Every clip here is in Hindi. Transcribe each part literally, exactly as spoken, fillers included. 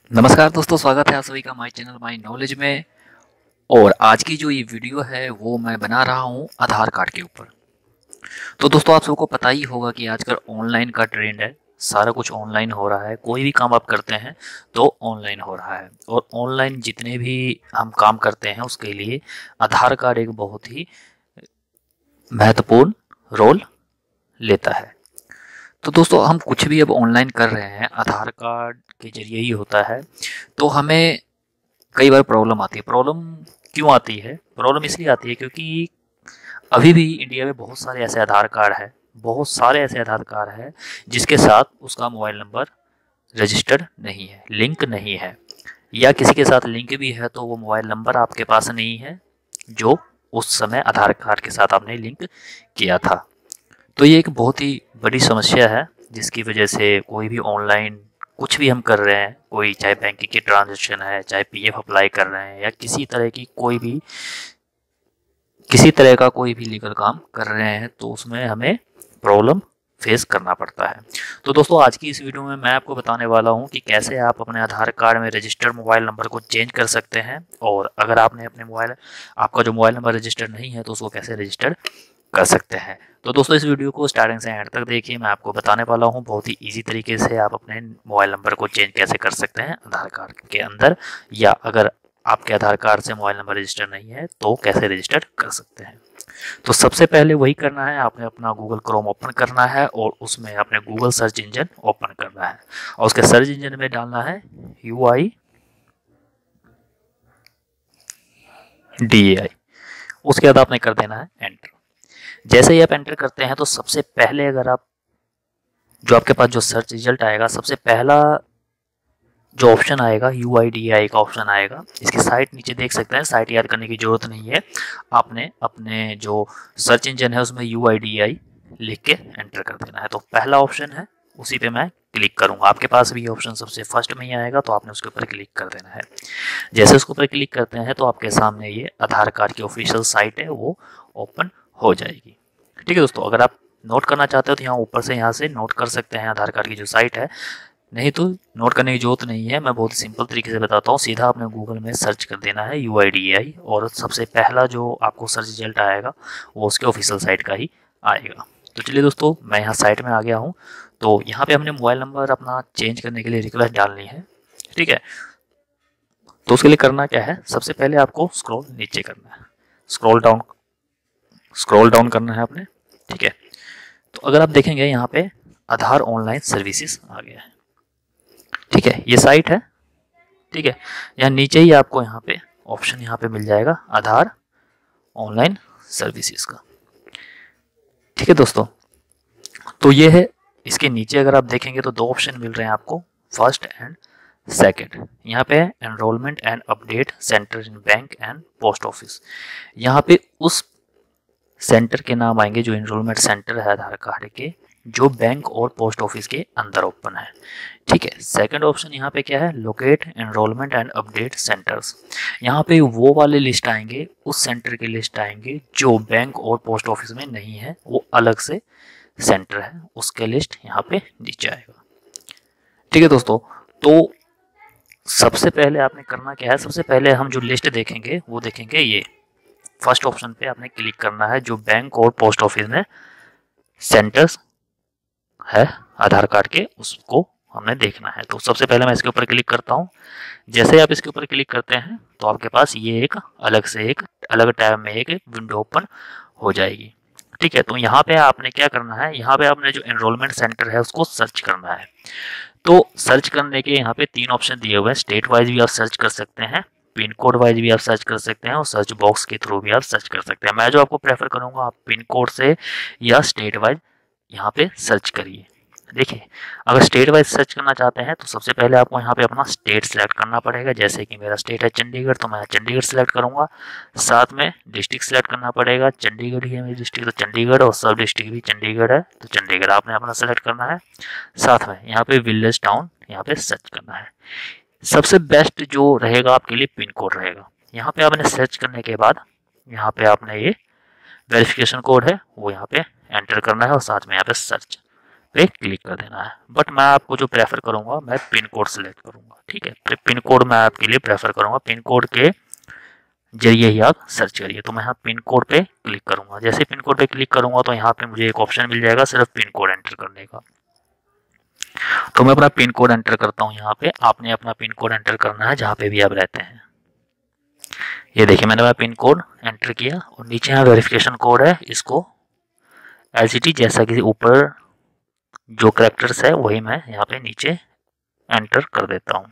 नमस्कार दोस्तों, स्वागत है आप सभी का माय चैनल माय नॉलेज में। और आज की जो ये वीडियो है वो मैं बना रहा हूँ आधार कार्ड के ऊपर। तो दोस्तों, आप सबको पता ही होगा कि आजकल ऑनलाइन का ट्रेंड है। सारा कुछ ऑनलाइन हो रहा है, कोई भी काम आप करते हैं तो ऑनलाइन हो रहा है। और ऑनलाइन जितने भी हम काम करते हैं उसके लिए आधार कार्ड एक बहुत ही महत्वपूर्ण रोल लेता है। तो दोस्तों, हम कुछ भी अब ऑनलाइन कर रहे हैं आधार कार्ड के जरिए ही होता है। तो हमें कई बार प्रॉब्लम आती है। प्रॉब्लम क्यों आती है? प्रॉब्लम इसलिए आती है क्योंकि अभी भी इंडिया में बहुत सारे ऐसे आधार कार्ड है, बहुत सारे ऐसे आधार कार्ड है जिसके साथ उसका मोबाइल नंबर रजिस्टर्ड नहीं है, लिंक नहीं है, या किसी के साथ लिंक भी है तो वो मोबाइल नंबर आपके पास नहीं है जो उस समय आधार कार्ड के साथ आपने लिंक किया था। तो ये एक बहुत ही बड़ी समस्या है जिसकी वजह से कोई भी ऑनलाइन कुछ भी हम कर रहे हैं, कोई चाहे बैंकिंग की ट्रांजेक्शन है, चाहे पीएफ अप्लाई कर रहे हैं, या किसी तरह की कोई भी किसी तरह का कोई भी लीगल काम कर रहे हैं, तो उसमें हमें प्रॉब्लम फेस करना पड़ता है। तो दोस्तों, आज की इस वीडियो में मैं आपको बताने वाला हूं कि कैसे आप अपने आधार कार्ड में रजिस्टर्ड मोबाइल नंबर को चेंज कर सकते हैं, और अगर आपने अपने मोबाइल आपका जो मोबाइल नंबर रजिस्टर्ड नहीं है तो उसको कैसे रजिस्टर्ड कर सकते हैं। तो दोस्तों, इस वीडियो को स्टार्टिंग से एंड तक देखिए। मैं आपको बताने वाला हूं बहुत ही इजी तरीके से आप अपने मोबाइल नंबर को चेंज कैसे कर सकते हैं आधार कार्ड के अंदर, या अगर आपके आधार कार्ड से मोबाइल नंबर रजिस्टर नहीं है तो कैसे रजिस्टर कर सकते हैं। तो सबसे पहले वही करना है, आपने अपना गूगल क्रोम ओपन करना है और उसमें अपने गूगल सर्च इंजन ओपन करना है, और उसके सर्च इंजन में डालना है यू आई डी ए आई। उसके बाद आपने कर देना है एंटर। जैसे ही आप एंटर करते हैं तो सबसे पहले अगर आप जो आपके पास जो सर्च रिजल्ट आएगा, सबसे पहला जो ऑप्शन आएगा यू आई डी आई का ऑप्शन आएगा। इसकी साइट नीचे देख सकते हैं, साइट याद करने की जरूरत नहीं है। आपने अपने जो सर्च इंजन है उसमें यू आई डी आई लिख के एंटर कर देना है। तो पहला ऑप्शन है, उसी पे मैं क्लिक करूंगा। आपके पास भी ये ऑप्शन सबसे फर्स्ट में ही आएगा, तो आपने उसके ऊपर क्लिक कर देना है। जैसे उसके ऊपर क्लिक करते हैं तो आपके सामने ये आधार कार्ड की ऑफिशियल साइट है वो ओपन हो जाएगी। ठीक है दोस्तों, अगर आप नोट करना चाहते हो तो यहाँ ऊपर से यहाँ से नोट कर सकते हैं आधार कार्ड की जो साइट है, नहीं तो नोट करने की जरूरत नहीं है। मैं बहुत सिंपल तरीके से बताता हूँ। सीधा आपने गूगल में सर्च कर देना है यू आई डी आई, और सबसे पहला जो आपको सर्च रिजल्ट आएगा वो उसके ऑफिशियल साइट का ही आएगा। तो चलिए दोस्तों, मैं यहाँ साइट में आ गया हूँ। तो यहाँ पे हमने मोबाइल नंबर अपना चेंज करने के लिए रिक्वेस्ट डालनी है। ठीक है, तो उसके लिए करना क्या है, सबसे पहले आपको स्क्रॉल नीचे करना है, स्क्रॉल डाउन स्क्रॉल डाउन करना है आपने। ठीक है, तो अगर आप देखेंगे यहाँ पे आधार ऑनलाइन सर्विसेज आ गया है। ठीक है, ये साइट है। ठीक है, यहाँ नीचे ही आपको यहाँ पे ऑप्शन यहाँ पे मिल जाएगा आधार ऑनलाइन सर्विसेज का। ठीक है दोस्तों, तो ये है। इसके नीचे अगर आप देखेंगे तो दो ऑप्शन मिल रहे हैं आपको, फर्स्ट एंड सेकंड। यहाँ पे enrolment and update centre in bank and post office. यहाँ पे उस सेंटर के नाम आएंगे जो एनरोलमेंट सेंटर है आधार कार्ड के, जो बैंक और पोस्ट ऑफिस के अंदर ओपन है। ठीक है, सेकंड ऑप्शन यहाँ पे क्या है, locate enrolment and update centres. यहाँ पे वो वाले लिस्ट आएंगे, उस सेंटर के लिस्ट आएंगे जो बैंक और पोस्ट ऑफिस में नहीं है, वो अलग से सेंटर है, उसके लिस्ट यहाँ पे नीचे आएगा। ठीक है दोस्तों, तो सबसे पहले आपने करना क्या है, सबसे पहले हम जो लिस्ट देखेंगे वो देखेंगे ये फर्स्ट ऑप्शन पे आपने क्लिक करना है, जो बैंक और पोस्ट ऑफिस में सेंटर्स है आधार कार्ड के, उसको हमने देखना है। तो सबसे पहले मैं इसके ऊपर क्लिक करता हूँ। जैसे ही आप इसके ऊपर क्लिक करते हैं तो आपके पास ये एक अलग से एक अलग टैब में एक विंडो ओपन हो जाएगी। ठीक है, तो यहाँ पे आपने क्या करना है, यहाँ पे आपने जो एनरोलमेंट सेंटर है उसको सर्च करना है। तो सर्च करने के यहाँ पे तीन ऑप्शन दिए हुए हैं। स्टेट वाइज भी आप सर्च कर सकते हैं, पिन कोड वाइज भी आप सर्च कर सकते हैं, और सर्च बॉक्स के थ्रू भी आप सर्च कर सकते हैं। मैं जो आपको प्रेफर करूँगा, आप पिन कोड से या स्टेट वाइज यहाँ पे सर्च करिए। देखिए, अगर स्टेट वाइज सर्च करना चाहते हैं तो सबसे पहले आपको यहाँ पे अपना स्टेट सेलेक्ट करना पड़ेगा। जैसे कि मेरा स्टेट है चंडीगढ़, तो मैं चंडीगढ़ सेलेक्ट करूँगा। साथ में डिस्ट्रिक्ट सेलेक्ट करना पड़ेगा, चंडीगढ़ ही है मेरी डिस्ट्रिक्ट, तो चंडीगढ़, और सब डिस्ट्रिक्ट भी चंडीगढ़ है तो चंडीगढ़ आपने अपना सेलेक्ट करना है। साथ में यहाँ पे विलेज टाउन यहाँ पे सर्च करना है। सबसे बेस्ट जो रहेगा आपके लिए पिन कोड रहेगा। यहाँ पे आपने सर्च करने के बाद यहाँ पे आपने ये वेरिफिकेशन कोड है वो यहाँ पे एंटर करना है, और साथ में यहाँ पे सर्च पे क्लिक कर देना है। बट मैं आपको जो प्रेफर करूंगा, मैं पिन कोड सेलेक्ट करूंगा। ठीक है, पिन कोड मैं आपके लिए प्रेफर करूंगा, पिन कोड के जरिए ही आप सर्च करिए। तो मैं यहाँ पिन कोड पे क्लिक करूंगा। जैसे पिन कोड पे क्लिक करूंगा तो यहाँ पे मुझे एक ऑप्शन मिल जाएगा सिर्फ पिन कोड एंटर करने का। तो मैं अपना पिन कोड एंटर करता हूँ यहाँ पे। आपने अपना पिन कोड एंटर करना है जहाँ पे भी आप रहते हैं। ये देखिए मैंने मेरा पिन कोड एंटर किया और नीचे यहाँ वेरिफिकेशन कोड है, इसको एल सी टी जैसा कि ऊपर जो करेक्टर्स है वही मैं यहाँ पे नीचे एंटर कर देता हूँ।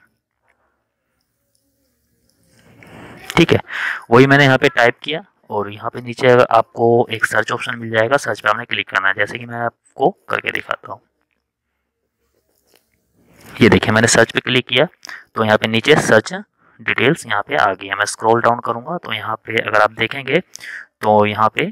ठीक है, वही मैंने यहाँ पे टाइप किया और यहाँ पे नीचे अगर आपको एक सर्च ऑप्शन मिल जाएगा, सर्च पे आपने क्लिक करना है, जैसे कि मैं आपको करके दिखाता हूँ। ये देखिए मैंने सर्च पे क्लिक किया तो यहाँ पे नीचे सर्च डिटेल्स यहाँ पे आ गई है। मैं स्क्रॉल डाउन करूंगा तो यहाँ पे अगर आप देखेंगे तो यहाँ पे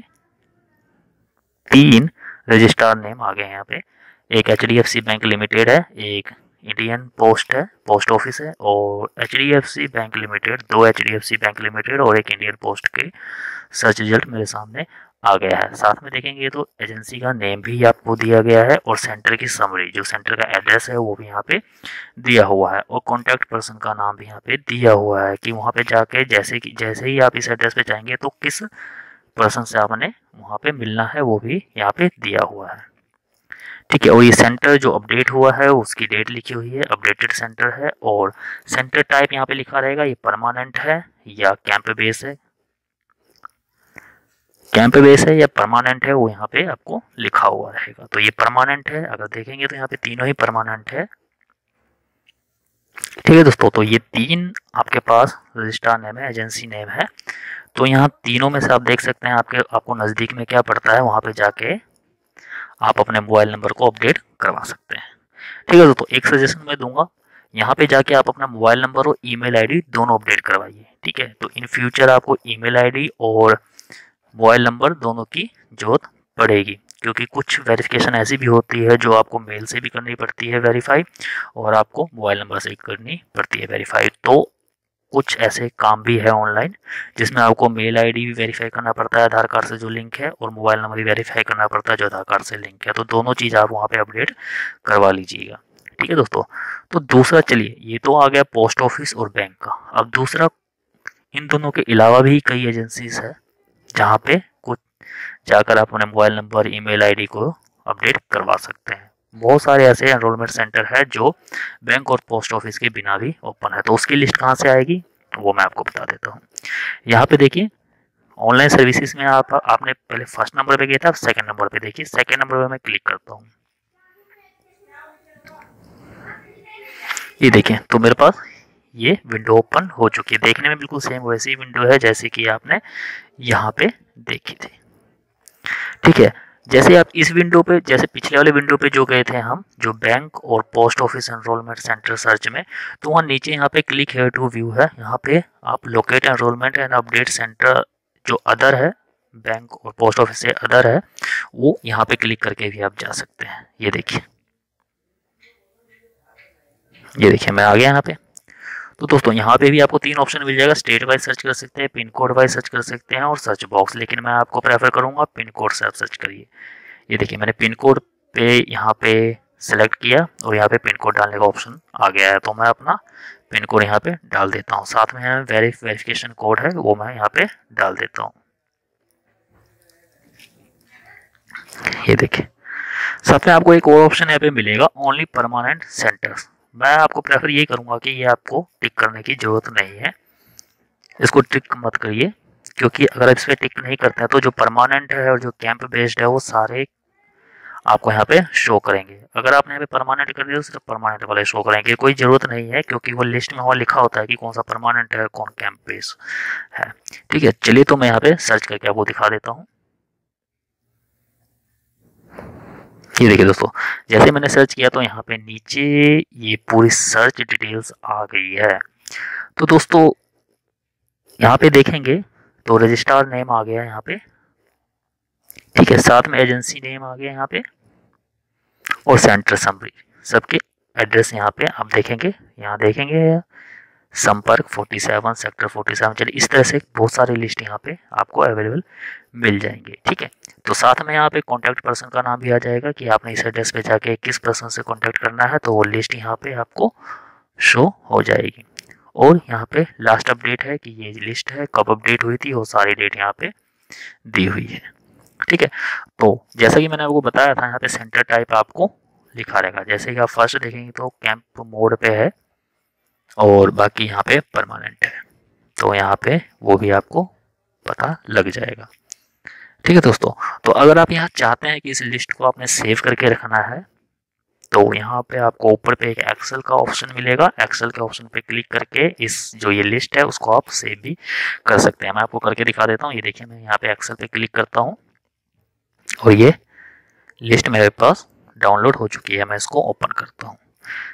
तीन रजिस्ट्रार नेम आ गए हैं। यहाँ पे एक H D F C bank limited है, एक इंडियन पोस्ट है, पोस्ट ऑफिस है, और H D F C bank limited, दो H D F C bank limited और एक इंडियन पोस्ट के सर्च रिजल्ट मेरे सामने आ गया है। साथ में देखेंगे तो एजेंसी का नेम भी आपको दिया गया है और सेंटर की समरी, जो सेंटर का एड्रेस है वो भी यहाँ पे दिया हुआ है और कॉन्टैक्ट पर्सन का नाम भी यहाँ पे दिया हुआ है कि वहाँ पे जाके जैसे कि जैसे ही आप इस एड्रेस पे जाएंगे तो किस पर्सन से आपने वहाँ पे मिलना है वो भी यहाँ पे दिया हुआ है। ठीक है, और ये सेंटर जो अपडेट हुआ है उसकी डेट लिखी हुई है, अपडेटेड सेंटर है, और सेंटर टाइप यहाँ पे लिखा रहेगा ये परमानेंट है या कैंप बेस है, कैंप बेस है या परमानेंट है वो यहाँ पे आपको लिखा हुआ रहेगा। तो ये परमानेंट है, अगर देखेंगे तो यहाँ पे तीनों ही परमानेंट है। ठीक है दोस्तों, तो ये तीन आपके पास रजिस्ट्रार नेम है, एजेंसी नेम है। तो यहाँ तीनों में से आप देख सकते हैं आपके आपको नज़दीक में क्या पड़ता है, वहाँ पे जाके आप अपने मोबाइल नंबर को अपडेट करवा सकते हैं। ठीक है दोस्तों, एक सजेशन मैं दूंगा, यहाँ पे जाके आप अपना मोबाइल नंबर और ईमेल आईडी दोनों अपडेट करवाइए। ठीक है, तो इन फ्यूचर आपको ईमेल आईडी और मोबाइल नंबर दोनों की जरूरत पड़ेगी, क्योंकि कुछ वेरिफिकेशन ऐसी भी होती है जो आपको मेल से भी करनी पड़ती है वेरीफाई, और आपको मोबाइल नंबर से करनी पड़ती है वेरीफाई। तो कुछ ऐसे काम भी है ऑनलाइन जिसमें आपको मेल आईडी भी वेरीफाई करना पड़ता है आधार कार्ड से जो लिंक है, और मोबाइल नंबर भी वेरीफाई करना पड़ता है जो आधार कार्ड से लिंक है। तो दोनों चीज़ आप वहाँ पे अपडेट करवा लीजिएगा। ठीक है दोस्तों, तो दूसरा, चलिए ये तो आ गया पोस्ट ऑफिस और बैंक का। अब दूसरा, इन दोनों के अलावा भी कई एजेंसीज है जहाँ पे कुछ जाकर आप अपने मोबाइल नंबर ईमेल आईडी को अपडेट करवा सकते हैं। बहुत सारे ऐसे एनरोलमेंट सेंटर है जो बैंक और पोस्ट ऑफिस के बिना भी ओपन है। तो उसकी लिस्ट कहाँ से आएगी वो मैं आपको बता देता हूँ। यहाँ पे देखिए ऑनलाइन सर्विसेज में आप आपने पहले फर्स्ट नंबर पे गया था, सेकंड नंबर पे देखिए, सेकंड नंबर पे मैं क्लिक करता हूँ। ये देखिए तो मेरे पास ये विंडो ओपन हो चुकी है। देखने में बिल्कुल सेम वैसी ही विंडो है जैसे कि आपने यहाँ पे देखी थी। ठीक है, जैसे आप इस विंडो पे, जैसे पिछले वाले विंडो पे जो गए थे हम, जो बैंक और post office enrolment centre search में, तो वहाँ नीचे यहाँ पे क्लिक हेयर टू व्यू है। यहाँ पे आप locate enrolment and update centre जो अदर है, बैंक और पोस्ट ऑफिस से अदर है, वो यहाँ पे क्लिक करके भी आप जा सकते हैं। ये देखिए, ये देखिए मैं आ गया यहाँ पे। तो दोस्तों यहाँ पे भी आपको तीन ऑप्शन मिल जाएगा, स्टेट वाइज सर्च कर सकते हैं, पिन कोड वाइज सर्च कर सकते हैं और सर्च बॉक्स, लेकिन मैं आपको प्रेफर करूँगा पिन कोड से आप सर्च करिए। ये देखिए मैंने पिन कोड पे यहाँ पे सेलेक्ट किया और यहाँ पे पिन कोड डालने का ऑप्शन आ गया है। तो मैं अपना पिन कोड यहाँ पे डाल देता हूँ, साथ में वेरिफ वेरिफिकेशन कोड है वो मैं यहाँ पे डाल देता हूँ। ये देखिए साथ में आपको एक और ऑप्शन यहाँ पे मिलेगा, ओनली परमानेंट सेंटर्स। मैं आपको प्रेफर ये करूँगा कि ये आपको टिक करने की ज़रूरत नहीं है, इसको टिक मत करिए, क्योंकि अगर इस पर टिक नहीं करते हैं तो जो परमानेंट है और जो कैंप बेस्ड है वो सारे आपको यहाँ पे शो करेंगे। अगर आपने यहाँ पे परमानेंट कर दिया तो सिर्फ परमानेंट वाले शो करेंगे, कोई ज़रूरत नहीं है, क्योंकि वो लिस्ट में वहाँ लिखा होता है कि कौन सा परमानेंट है कौन कैंप बेस्ड है। ठीक है, चलिए तो मैं यहाँ पे सर्च करके आपको दिखा देता हूँ। ये देखिए दोस्तों, जैसे मैंने सर्च किया तो यहाँ पे नीचे ये पूरी सर्च डिटेल्स आ गई है। तो दोस्तों यहाँ पे देखेंगे तो रजिस्ट्रार नेम आ गया है यहाँ पे। ठीक है, साथ में एजेंसी नेम आ गया यहाँ पे और सेंटर समरी, सबके एड्रेस यहाँ पे आप देखेंगे, यहाँ देखेंगे संपर्क सैंतालीस सेक्टर सैंतालीस। चलिए इस तरह से बहुत सारी लिस्ट यहाँ पे आपको अवेलेबल मिल जाएंगे। ठीक है, तो साथ में यहाँ पे कॉन्टैक्ट पर्सन का नाम भी आ जाएगा कि आपने इस एड्रेस पे जाके किस पर्सन से कॉन्टैक्ट करना है, तो वो लिस्ट यहाँ पे आपको शो हो जाएगी। और यहाँ पे लास्ट अपडेट है कि ये लिस्ट है कब अपडेट हुई थी, वो सारी डेट यहाँ पे दी हुई है। ठीक है, तो जैसा कि मैंने आपको बताया था, यहाँ पे सेंटर टाइप आपको लिखा रहेगा। जैसे कि आप फर्स्ट देखेंगे तो कैंप मोड पे है और बाकी यहाँ पे परमानेंट है, तो यहाँ पे वो भी आपको पता लग जाएगा। ठीक है दोस्तों, तो अगर आप यहाँ चाहते हैं कि इस लिस्ट को आपने सेव करके रखना है, तो यहाँ पे आपको ऊपर पे एक एक्सेल का ऑप्शन मिलेगा। एक्सेल के ऑप्शन पे क्लिक करके इस जो ये लिस्ट है उसको आप सेव भी कर सकते हैं। मैं आपको करके दिखा देता हूँ। ये देखिए, मैं यहाँ पे एक्सेल पे क्लिक करता हूँ और ये लिस्ट मेरे पास डाउनलोड हो चुकी है। मैं इसको ओपन करता हूँ।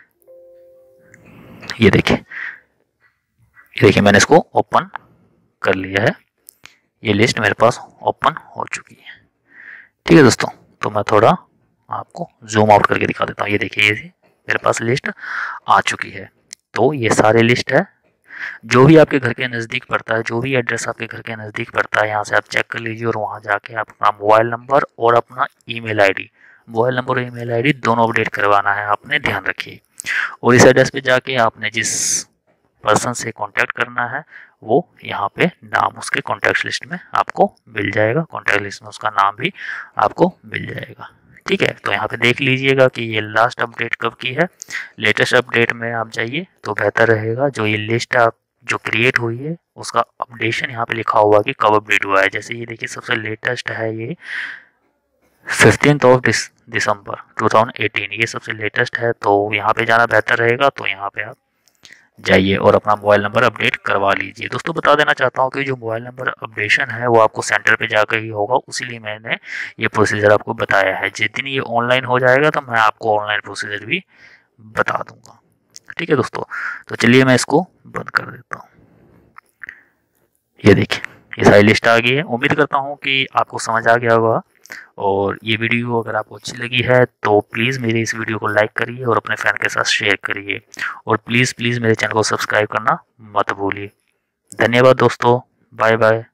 ये देखिए, ये देखिए मैंने इसको ओपन कर लिया है। ये लिस्ट मेरे पास ओपन हो चुकी है। ठीक है दोस्तों, तो मैं थोड़ा आपको जूम आउट करके दिखा देता हूँ। ये देखिए, ये मेरे पास लिस्ट आ चुकी है। तो ये सारे लिस्ट है जो भी आपके घर के नज़दीक पड़ता है, जो भी एड्रेस आपके घर के नज़दीक पड़ता है, यहाँ से आप चेक कर लीजिए और वहाँ जाके आप अपना मोबाइल नंबर और अपना ईमेल आईडी, मोबाइल नंबर और ईमेल आईडी दोनों अपडेट करवाना है आपने, ध्यान रखिए। और इस एड्रेस पे जाके आपने जिस पर्सन से कांटेक्ट करना है वो यहाँ पे नाम उसके कॉन्टैक्ट लिस्ट में आपको मिल जाएगा, कॉन्टैक्ट लिस्ट में उसका नाम भी आपको मिल जाएगा। ठीक है, तो यहाँ पे देख लीजिएगा कि ये लास्ट अपडेट कब की है। लेटेस्ट अपडेट में आप जाइए तो बेहतर रहेगा। जो ये लिस्ट आप जो क्रिएट हुई है उसका अपडेशन यहाँ पे लिखा हुआ कि कब अपडेट हुआ है। जैसे ये देखिए, सबसे लेटेस्ट है ये fifteenth of December two thousand eighteen, ये सबसे लेटेस्ट है। तो यहाँ पे जाना बेहतर रहेगा। तो यहाँ पे आप जाइए और अपना मोबाइल नंबर अपडेट करवा लीजिए। दोस्तों बता देना चाहता हूँ कि जो मोबाइल नंबर अपडेशन है वो आपको सेंटर पे जाकर ही होगा, उसीलिए मैंने ये प्रोसीजर आपको बताया है। जिस दिन ये ऑनलाइन हो जाएगा तो मैं आपको ऑनलाइन प्रोसीजर भी बता दूंगा। ठीक है दोस्तों, तो चलिए मैं इसको बंद कर देता हूँ। ये देखिए, ये सारी लिस्ट आ गई है। उम्मीद करता हूँ कि आपको समझ आ गया होगा। और ये वीडियो अगर आपको अच्छी लगी है तो प्लीज़ मेरे इस वीडियो को लाइक करिए और अपने फ्रेंड के साथ शेयर करिए। और प्लीज़ प्लीज़ मेरे चैनल को सब्सक्राइब करना मत भूलिए। धन्यवाद दोस्तों, बाय बाय।